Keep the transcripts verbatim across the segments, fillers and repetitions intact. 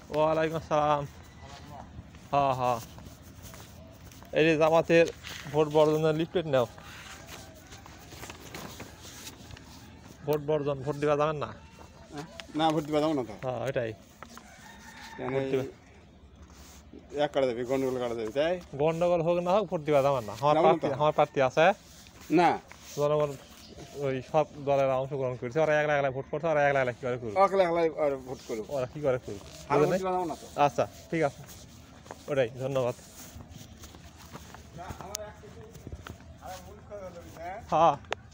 ওয়ালাইকুম আসসালাম। হ্যাঁ হ্যাঁ, এই যে জামাতের ভোট বর্জনের লিফলেট নাও। ভোট বর্জন, ভোট দিবা যাবেন না? না, ভোট দিবা যাবো না তো। হ্যাঁ এটাই এক কাটা যাবে, গন্ডগোল কাটা যাবে, তাই গন্ডগোল হোক না হোক ভোট দিবা যাবেন না। আমার যাবো না প্রার্থী তো। আমার প্রার্থী আছে, না জনগণ ওই সব দলের অংশগ্রহণ করেছে, ওরা একলা একলা ভোট করছে, ওরা একলা একলা কি করে করবে, একলা একলা আর ভোট করবো, ওরা কি করে করবে। আর ভোট বুঝলেন? দিবা যাবো না তো। আচ্ছা ঠিক আছে, ওটাই, ধন্যবাদ। হ্যাঁ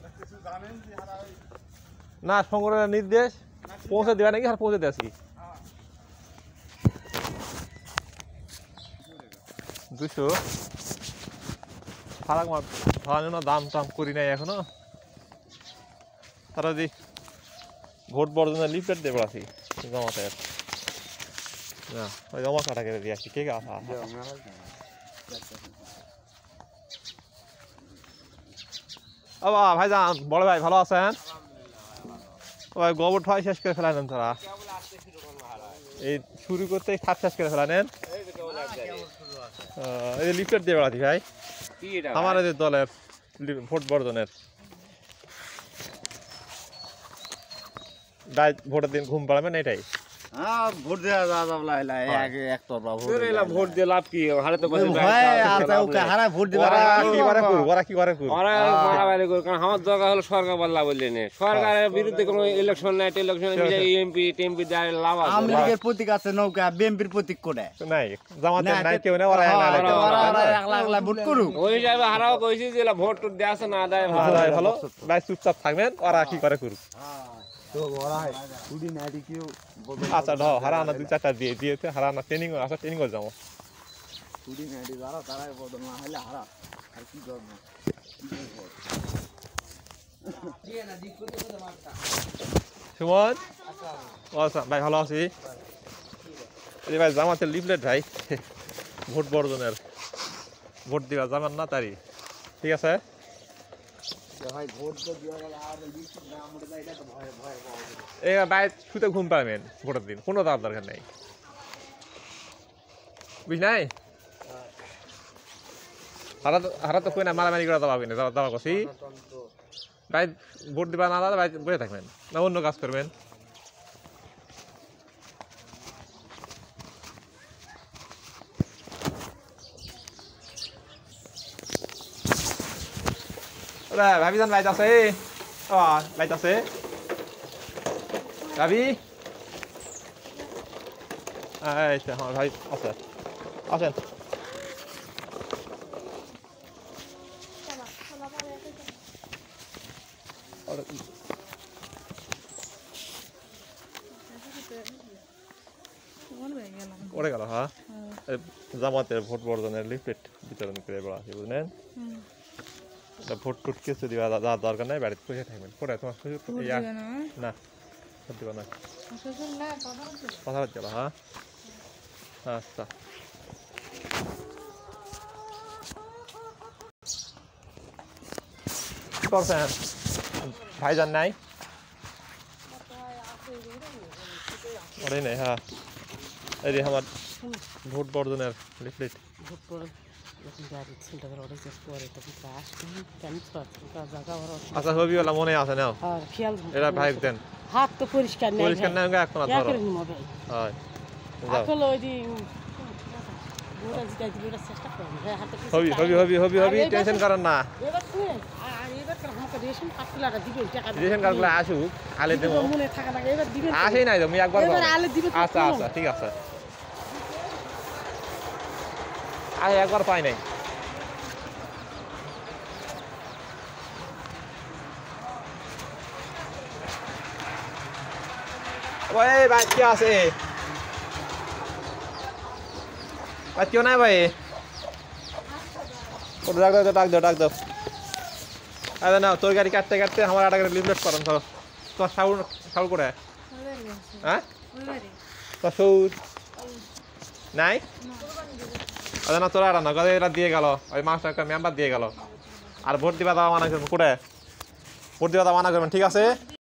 না, সংগঠনের নির্দেশ পৌঁছে দেওয়া নাকি, আর পৌঁছে দিয়েছি দুশো ফারাক মার ভাড়ানো দাম টাম করি নাই এখনো। তারা যদি ভোট বর্জনের লিফলেট দেবো আছি জমাতে না, ওই জমা কাটা কেটে দিয়ে আসি। ঠিক আছে ও বাবা ভাইজান, বড় ভাই ভালো আছেন? ভাই গোবর ঠাই শেষ করে ফেলানেন তারা, এই শুরু করতে খাপ শেষ করে ফেলানেন। এই লিফলেট দিয়ে বেড়াচ্ছি ভাই, আমার এই দলের ভোট বর্জনের। ভোটের দিন ঘুম পাড়াবেন, এটাই ভোট দেওয়া ভোট দিয়ে লাভ কি? হারে তো ওরা কি করে আমার দরকার হলো সরকার বদলা বললে নে, সরকারের বিরুদ্ধে কোনো ইলেকশন নাই, ইলেকশন এমপি টেমপি দেয় লাভ আছে। আওয়ামী লীগের প্রতীক আছে নৌকা, বিএনপির প্রতীক করে নাই, জামাতের নাই, কেউ নেই, ওরা একলা একলা ভোট করুক। ওই হিসাবে হারাও কইছি যে ভোট টোট দেওয়া আছে না দেয় ভালো ভাই, চুপচাপ থাকবেন, ওরা কি করে করুক। আচ্ছা ঢ হারানা দুই চারটা দিয়ে দিয়েছে, হারানা ট্রেনিং আছে, ট্রেনিং করে যাবো। সুমন আচ্ছা ভাই, ভালো আছি। এই ভাই জামাতের লিফলেট ভাই, ভোট বর্জনের, ভোট দিবা যাবেন না তারি, ঠিক আছে? এই ভাই শুতে ঘুম পাবেন ভোটের দিন, কোনো দাম দরকার নেই, বুঝ নাই? হারা তো হারা তো কই না, মারামারি করে দাবা কিনে দাবা করছি ভাই। ভোট দিবা না দাদা ভাই, বসে থাকবেন না অন্য কাজ করবেন। ভাবি যান লাইট আছে, ও লাইট আছে ভাবি, আচ্ছা হ্যাঁ ভাই আছে, আসেন। ওরে গেল হ্যাঁ, জামাতের ভোট বর্জনের লিফলেট বিতরণ করে বেড়াচ্ছি, বুঝলেন? ভোট টুট কিছু দিবা যাওয়ার দরকার নাই, বাড়িতে বসে থাকবেন। পরে তোমার শ্বশুর না ভোট দিবা না, কথা বলতে গেল হ্যাঁ। আচ্ছা কি করছেন ভাইজান? নাই ওটাই নেই হ্যাঁ, এই যে আমার ভোট বর্জনের লিফলেট। আচ্ছা হবি ওলা মনে আছে নাও, এটা ভাই দেন, হাত তো পরিষ্কার নেই, পরিষ্কার না এখন ধরো হয় হবি হবি হবি হবি হবি টেনশন করেন না, রেশন কার্ডগুলো আসুক, আলে দেবো, আসেই নাই তুমি একবার। আচ্ছা আচ্ছা ঠিক আছে, আরে একবার পাই নাই। ওই ভাই কি আছে ভাই, কেউ নাই ভাই, ডাক দাও ডাক দাও ডাক দাও। আরে না, তোর গাড়ি কাটতে কাটতে আমার একটা গাড়ি লিফলেট করেন, ধরো তোমার সাউর সাউর করে হ্যাঁ, তোর সৌর নাই। আরে না, তোরা না গদে এরা দিয়ে গেল, ওই মাস্টার একটা মেম্বার দিয়ে গেল, আর ভোট দিবা দাও মানা করবেন, করে ভোট দিবা দাও মানা করবেন, ঠিক আছে?